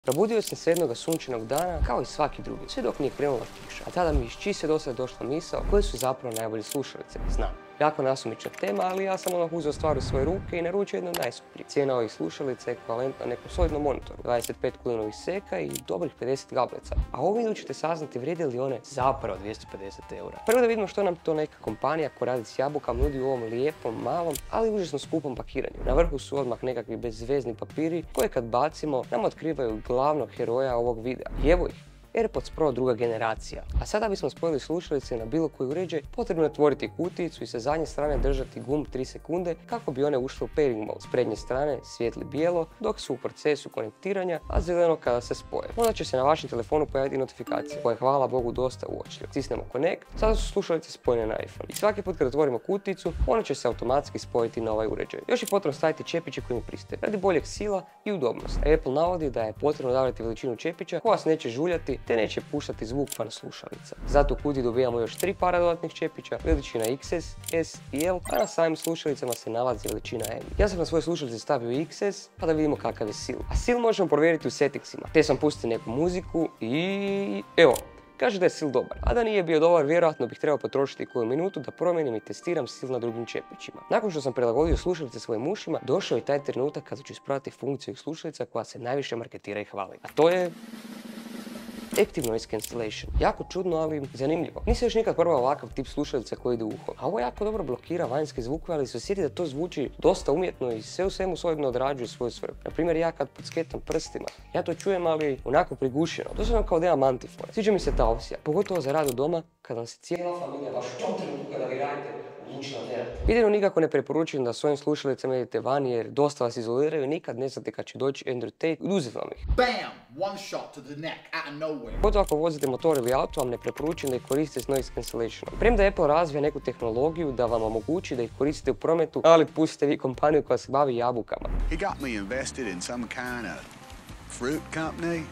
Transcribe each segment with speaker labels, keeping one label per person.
Speaker 1: Probudio sam se jednoga sunčanog dana, kao i svaki drugi, sve dok nije krenula kiša. A tada mi iz čiste dosad došla misao koje su zapravo najbolje slušalice. Znam, jako nasumična tema, ali ja sam odmah uzeo stvar u svoje ruke i naručio jedno od najskupljih. Cijena ovih slušalica je ekvivalentna nekom solidnom monitoru, 25 kulinovih seka i dobrih 50 gableca. A u videu ćete saznati vrijede li one zapravo 250 eura. Prvo da vidimo što nam to neka kompanija koja radi s jabukama nudi u ovom lijepom, malom, ali užasno skupom pakiranju. Na vrhu su odmah nekakvi bezvezni papiri koje kad bacimo nam otkrivaju glavnog heroja ovog videa. I evo ih. AirPods Pro druga generacija. A sada bismo spojili slušalice na bilo koji uređaj, potrebno je otvoriti kutijicu i sa zadnje strane držati gumb 3 sekunde kako bi one ušle u pairing mode. S prednje strane svijetli bijelo dok su u procesu konektiranja, a zeleno kada se spoje. Onda će se na vašem telefonu pojaviti notifikacija koja je hvala Bogu dosta uočljiva. Stisnemo Connect, sada su slušalice spojene na iPhone. I svaki put kad otvorimo kutijicu, one će se automatski spojiti na ovaj uređaj. Još je potrebno staviti čepiće koji mu pristaju radi boljeg sila i udobnosti. A Apple navodi da je potrebno odabrati veličinu čepića koja vas neće žuljati te neće puštati zvuk van slušalica. Zato u kutiji dobijamo još 3 para dodatnih čepića, veličina XS, S i L, a na samim slušalicama se nalazi veličina M. Ja sam na svoje slušalice stavio XS, pa da vidimo kakav je sil. A sil možemo provjeriti u settingsima. Te sam pustio neku muziku i evo. Kaže da je sil dobar, a da nije bio dobar, vjerojatno bih trebao potrošiti koju minutu da promijenim i testiram sil na drugim čepićima. Nakon što sam prilagodio slušalice svojim ušima, došao je taj trenutak kada ću ispraviti funkciju slušalica koja se najviše marketira i hvali. A to je Active Noise Cancellation. Jako čudno, ali zanimljivo. Nisam još nikad probao ovakav tip slušalica koji ide u uho. A ovo jako dobro blokira vanjske zvukove, ali se osjeti da to zvuči dosta umjetno i sve u svemu solidno odrađuje svoju svrhu. Naprimjer, ja kad podsketam prstima, ja to čujem, ali onako prigušeno. Doslovno kao da imam antifone. Sviđa mi se ta opcija, pogotovo za rad u doma, kada vam se cijela familija baš u tom trenutku kada vi radite odlučila terati. Jedino nikako ne preporučujem da svojim slušalicama idete vani jer dosta vas izoliraju i nikad ne znate kad će doći Andrew Tate i uzeti vam ih.
Speaker 2: Bam! One shot to the neck, out of nowhere.
Speaker 1: Pogotovo ako vozite motor ili auto, vam ne preporučujem da ih koristite s noise cancellationom. Premda Apple razvija neku tehnologiju da vam omogući da ih koristite u prometu, ali pustite vi kompaniju koja se bavi jabukama.
Speaker 3: He got me invested in some kind of fruit company.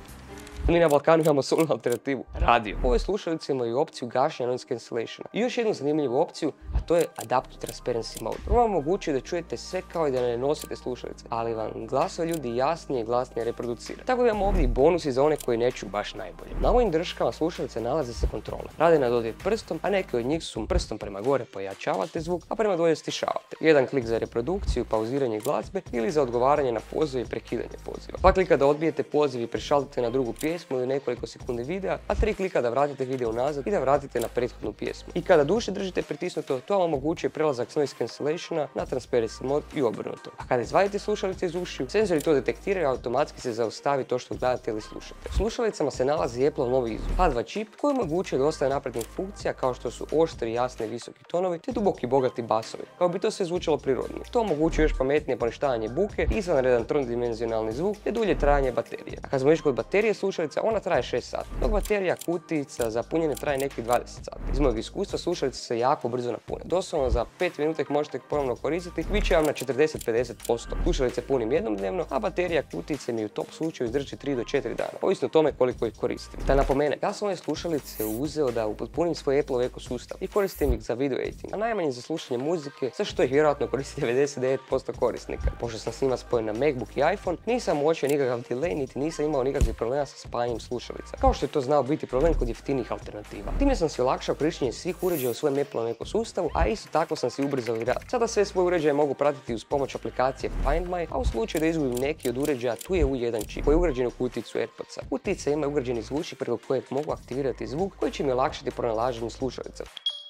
Speaker 1: Mi na Balkanu imamo solidnu alternativu, radio. Ove slušalice imaju opciju gašenja noise cancellationa. I još jednu zanimljivu opciju, a to je Adapt to Transparency Mode. Prvo vam omogućuje da čujete sve kao i da ne nosite slušalice, ali vam glasove ljudi jasnije i glasnije reproducira. Tako da imamo ovdje i bonusi za one koji ne čuju baš najbolje. Na ovim drškama slušalice nalaze se kontrole. Rade na dodir prstom, a neke od njih su prstom prema gore pojačavate zvuk, a prema dolje stišavate. Jedan klik za reprodukciju, pauziranje glazbe ili za odgovaranje na poziv i prekidanje poziva. 2 klika da odbijete poziv i prešaltite na drugu pjesmu ili nekoliko sekundi videa, a 3 klika da vratite video nazad i da vratite na prethodnu pjesmu. I kada duše držite pritisnuto, to vam omogućuje prelazak s noise cancellationa na transparency mode i obrnuto. A kada izvadite slušalice iz ušiju, senzori to detektiraju i automatski se zaustavi to što gledate ili slušate. U slušalicama se nalazi Apple novi izum, H2 čip koji omogućuje dosta naprednih funkcija kao što su oštri, jasni i visoki tonovi te duboki bogati basovi, kao bi to sve zvučalo prirodno. To omogućuje još pametnije poništavanje buke, izvanredan trodimenzionalni zvuk te dulje trajanje baterije. A kad smo već kod baterije slušalica, ona traje 6 sati, dok baterija kutijica za punjenje traje nekih 20 sati. Iz mojeg iskustva slušalice se jako brzo napune. Doslovno za 5 minuta ih možete ponovno koristiti, bit će vam na 40-50%. Slušalice punim jednom dnevno, a baterija kutijice mi u top slučaju izdrži 3 do 4 dana, ovisno o tome koliko ih koristim. Da napomenem, ja sam ove slušalice uzeo da upotpunim svoj Apple ekosustav i koristim ih za video editing, a najmanje za slušanje muzike, za što ih vjerojatno koristi 99% korisnika. Pošto sam s njima spojen na MacBook i iPhone, nisam uočio nikakav delay, niti nisam imao nikakvih problema sa spajanjem slušalica, kao što je to znao biti problem kod jeftinih alternativa. Time sam si olakšao korištenje svih uređaja u svojem Apple ekosustavu, a isto tako sam si ubrzao i rad. Sada sve svoje uređaje mogu pratiti uz pomoć aplikacije Find My, a u slučaju da izgubim neki od uređaja, tu je U1 čip koji je ugrađen u kutijicu AirPodsa. Kutijica ima ugrađeni zvučnik preko kojeg mogu aktivirati zvuk koji će mi olakšati pronalaženje slušalica.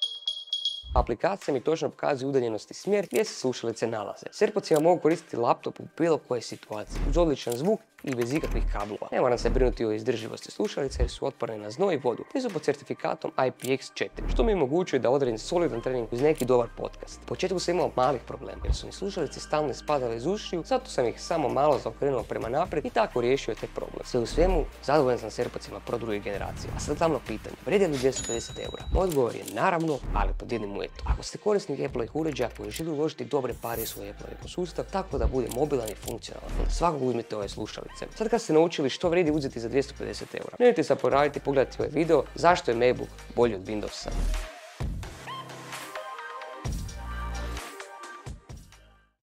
Speaker 1: Aplikacija mi točno pokazuje udaljenost i smjer gdje se slušalice nalaze. S AirPodsima mogu koristiti laptop u bilo kojoj situaciji, uz odličan zvuk i bez ikakvih kablova. Ne moram se brinuti o izdrživosti slušalica jer su otporne na znoj i vodu, te su pod certifikatom IPX4, što mi omogućuje da odradim solidan trening uz neki dobar podcast. U početku sam imao malih problema jer su mi slušalice stalno spadale iz ušiju, zato sam ih samo malo zaokrenuo prema naprijed i tako riješio taj problem. Sve u svemu, zadovoljan sam s AirPodsima Pro druge generacije. A sad glavno pitanje, vrijede li 250 eura? Odgovor je naravno, ali pod jednim uvjetom. Ako ste korisnik Apple-ih uređaja koji želi uložiti dobre pare u svoj Apple ekosustav, tako da bude mobilan i funkcionalan, svakog uzmite ove slušalice. Sad kad ste naučili što vrijedi uzeti za 250 eura, nemojte se poraditi i pogledati ovaj video zašto je MacBook bolji od Windowsa.